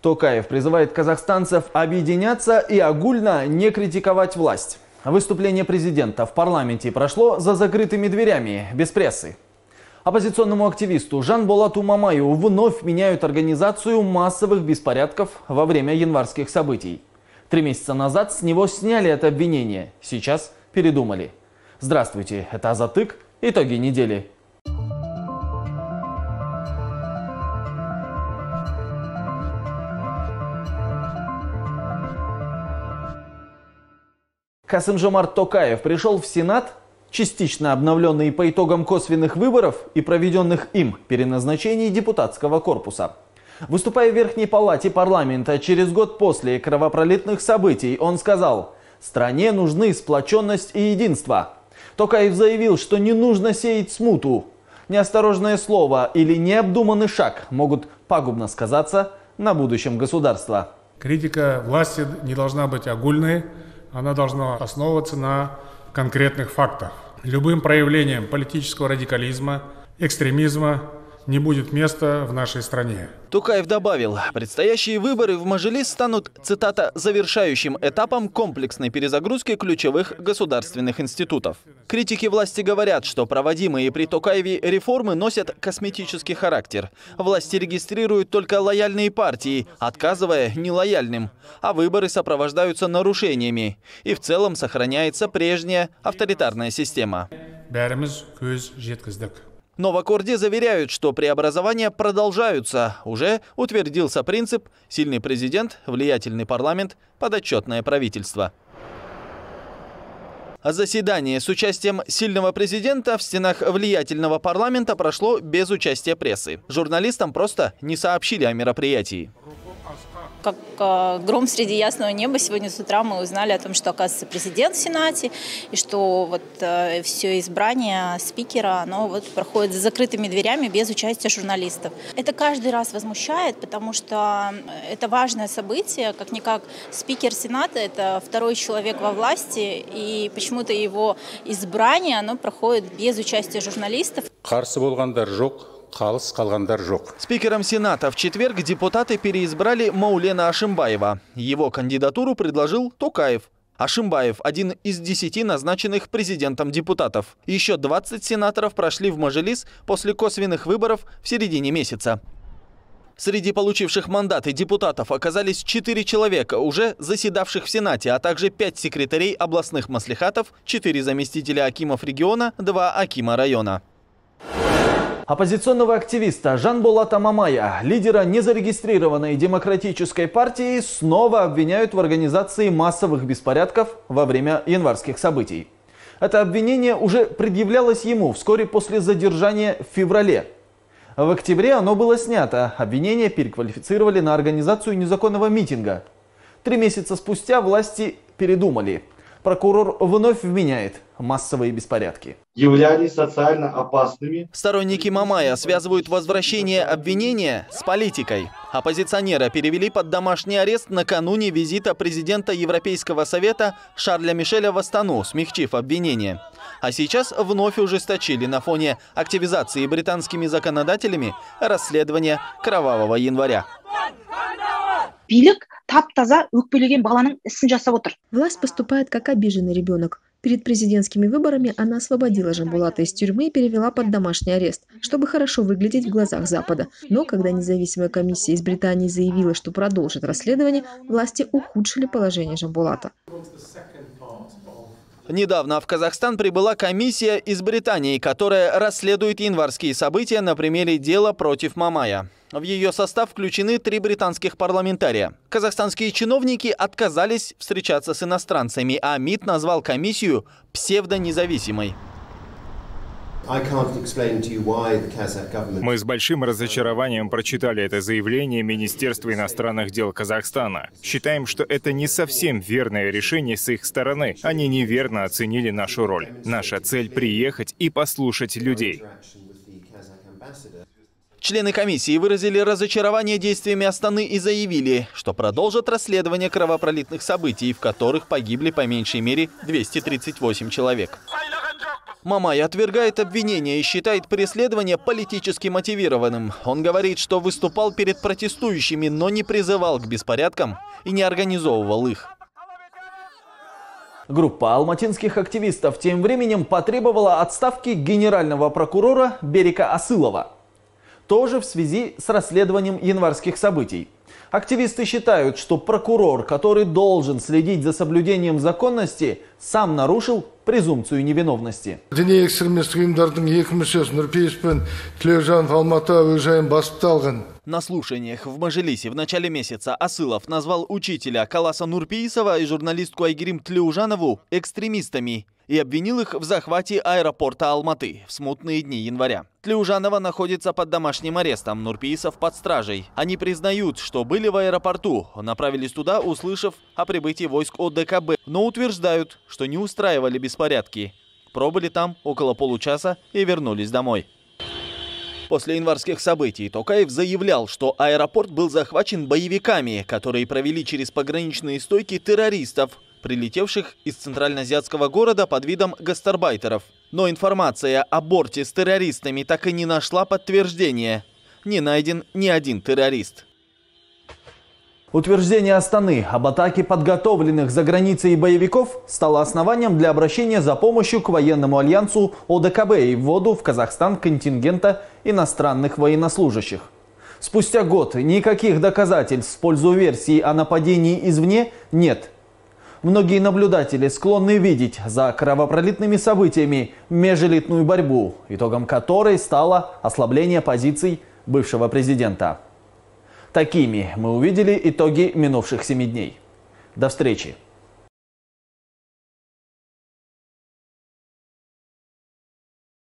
Токаев призывает казахстанцев объединяться и огульно не критиковать власть. Выступление президента в парламенте прошло за закрытыми дверями, без прессы. Оппозиционному активисту Жанболату Мамаю вновь меняют организацию массовых беспорядков во время январских событий. 3 месяца назад с него сняли это обвинение, сейчас передумали. Здравствуйте, это Азатык. Итоги недели. Касым-Жомарт Токаев пришел в Сенат, частично обновленный по итогам косвенных выборов и проведенных им переназначений депутатского корпуса. Выступая в Верхней палате парламента через год после кровопролитных событий, он сказал: «Стране нужны сплоченность и единство». Токаев заявил, что не нужно сеять смуту. Неосторожное слово или необдуманный шаг могут пагубно сказаться на будущем государства. Критика власти не должна быть огульной, она должна основываться на конкретных фактах. Любым проявлением политического радикализма, экстремизма не будет места в нашей стране. Токаев добавил, предстоящие выборы в Мажилис станут, цитата, завершающим этапом комплексной перезагрузки ключевых государственных институтов. Критики власти говорят, что проводимые при Токаеве реформы носят косметический характер. Власти регистрируют только лояльные партии, отказывая нелояльным. А выборы сопровождаются нарушениями. И в целом сохраняется прежняя авторитарная система. Но в Аккорде заверяют, что преобразования продолжаются. Уже утвердился принцип «сильный президент, влиятельный парламент, подотчетное правительство». Заседание с участием сильного президента в стенах влиятельного парламента прошло без участия прессы. Журналистам просто не сообщили о мероприятии. Как гром среди ясного неба, сегодня с утра мы узнали о том, что, оказывается, президент в Сенате, и что вот все избрание спикера, оно вот проходит за закрытыми дверями без участия журналистов. Это каждый раз возмущает, потому что это важное событие, как-никак спикер Сената – это второй человек во власти, и почему-то его избрание, оно проходит без участия журналистов. Спикером Сената в четверг депутаты переизбрали Маулена Ашимбаева. Его кандидатуру предложил Токаев. Ашимбаев – один из 10 назначенных президентом депутатов. Еще 20 сенаторов прошли в Мажилис после косвенных выборов в середине месяца. Среди получивших мандаты депутатов оказались 4 человека, уже заседавших в Сенате, а также 5 секретарей областных маслихатов, 4 заместителя акимов региона, 2 акима района. Оппозиционного активиста Жанболата Мамая, лидера незарегистрированной демократической партии, снова обвиняют в организации массовых беспорядков во время январских событий. Это обвинение уже предъявлялось ему вскоре после задержания в феврале. В октябре оно было снято, обвинение переквалифицировали на организацию незаконного митинга. 3 месяца спустя власти передумали. Прокурор вновь вменяет массовые беспорядки. Являлись социально опасными. Сторонники Мамая связывают возвращение обвинения с политикой. Оппозиционера перевели под домашний арест накануне визита президента Европейского совета Шарля Мишеля в Астану, смягчив обвинение. А сейчас вновь ужесточили на фоне активизации британскими законодателями расследования кровавого января. Власть поступает как обиженный ребенок. Перед президентскими выборами она освободила Жанболата из тюрьмы и перевела под домашний арест, чтобы хорошо выглядеть в глазах Запада. Но когда независимая комиссия из Британии заявила, что продолжит расследование, власти ухудшили положение Жанболата. Недавно в Казахстан прибыла комиссия из Британии, которая расследует январские события на примере дела против Мамая. В ее состав включены 3 британских парламентария. Казахстанские чиновники отказались встречаться с иностранцами, а МИД назвал комиссию псевдонезависимой. Мы с большим разочарованием прочитали это заявление Министерства иностранных дел Казахстана. Считаем, что это не совсем верное решение с их стороны. Они неверно оценили нашу роль. Наша цель — приехать и послушать людей. Члены комиссии выразили разочарование действиями Астаны и заявили, что продолжат расследование кровопролитных событий, в которых погибли по меньшей мере 238 человек. Мамай отвергает обвинения и считает преследование политически мотивированным. Он говорит, что выступал перед протестующими, но не призывал к беспорядкам и не организовывал их. Группа алматинских активистов тем временем потребовала отставки генерального прокурора Берика Асылова. Тоже в связи с расследованием январских событий. Активисты считают, что прокурор, который должен следить за соблюдением законности, сам нарушил презумпцию невиновности. На слушаниях в Мажилисе в начале месяца Асылов назвал учителя Каласа Нурпиисова и журналистку Айгерим Тлеужанову экстремистами и обвинил их в захвате аэропорта Алматы в смутные дни января. Тлеужанова находится под домашним арестом, Нурпиисов под стражей. Они признают, что были в аэропорту, направились туда, услышав о прибытии войск ОДКБ, но утверждают, что не устраивали беспорядки. Пробыли там около получаса и вернулись домой. После январских событий Токаев заявлял, что аэропорт был захвачен боевиками, которые провели через пограничные стойки террористов, прилетевших из центральноазиатского города под видом гастарбайтеров. Но информация о борте с террористами так и не нашла подтверждения. Не найден ни один террорист. Утверждение Астаны об атаке подготовленных за границей боевиков стало основанием для обращения за помощью к военному альянсу ОДКБ и вводу в Казахстан контингента иностранных военнослужащих. Спустя год никаких доказательств в пользу версии о нападении извне нет. Многие наблюдатели склонны видеть за кровопролитными событиями межэлитную борьбу, итогом которой стало ослабление позиций бывшего президента. Такими мы увидели итоги минувших 7 дней. До встречи!